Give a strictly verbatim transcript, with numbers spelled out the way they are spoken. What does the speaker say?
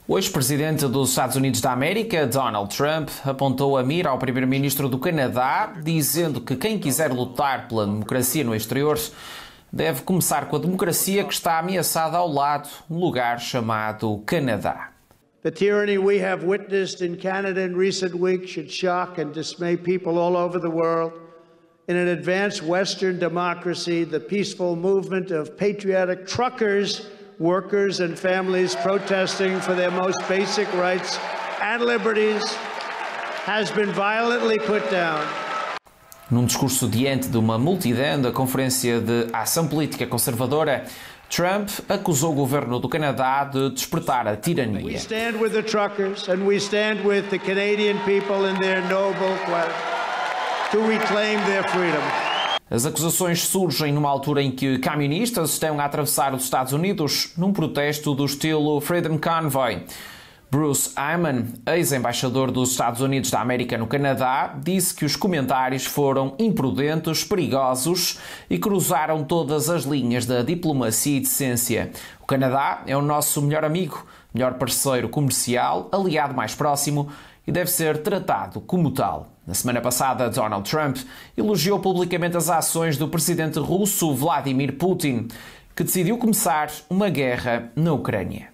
O ex-presidente dos Estados Unidos da América, Donald Trump, apontou a mira ao primeiro-ministro do Canadá, dizendo que quem quiser lutar pela democracia no exterior deve começar com a democracia que está ameaçada ao lado, um lugar chamado Canadá. The tyranny we have witnessed in Canada in recent weeks should shock and dismay people all over the world. In an advanced Western democracy, the peaceful movement of patriotic truckers, workers and families protesting for their most basic rights and liberties has been violently put down. Num discurso diante de uma multidão da Conferência de Ação Política Conservadora, Trump acusou o governo do Canadá de despertar a tirania. We stand with the truckers and we stand with the Canadian people in their noble quest to reclaim their freedom. As acusações surgem numa altura em que camionistas estão a atravessar os Estados Unidos num protesto do estilo Freedom Convoy. Bruce Eyman, ex-embaixador dos Estados Unidos da América no Canadá, disse que os comentários foram imprudentes, perigosos e cruzaram todas as linhas da diplomacia e decência. O Canadá é o nosso melhor amigo, melhor parceiro comercial, aliado mais próximo e deve ser tratado como tal. Na semana passada, Donald Trump elogiou publicamente as ações do presidente russo Vladimir Putin, que decidiu começar uma guerra na Ucrânia.